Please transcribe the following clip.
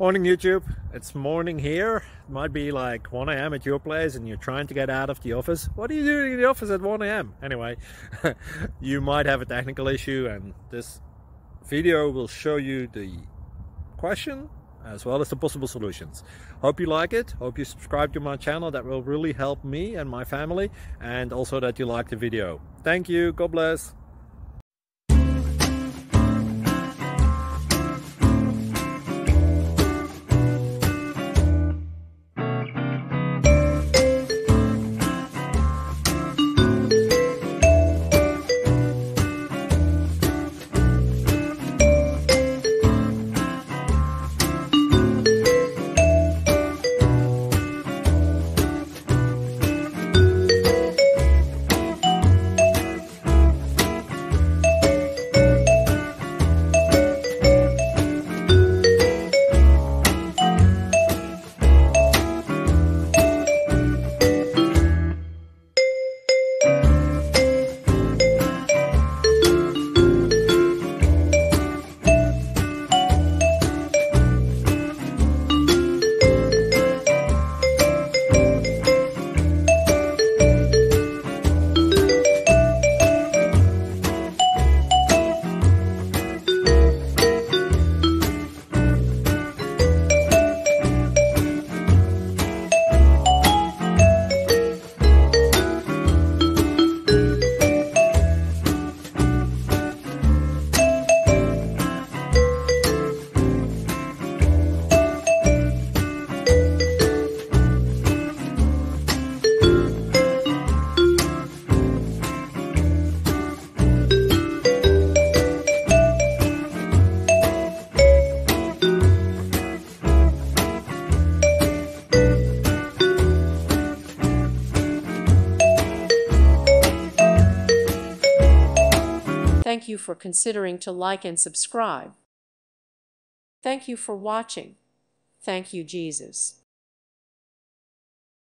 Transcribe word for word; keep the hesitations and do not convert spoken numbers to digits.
Morning YouTube, it's morning here. It might be like one A M at your place and you're trying to get out of the office. What are you doing in the office at one A M? Anyway, you might have a technical issue and this video will show you the question as well as the possible solutions. Hope you like it, hope you subscribe to my channel. That will really help me and my family, and also that you like the video. Thank you, God bless. Thank you for considering to like and subscribe. Thank you for watching. Thank you, Jesus.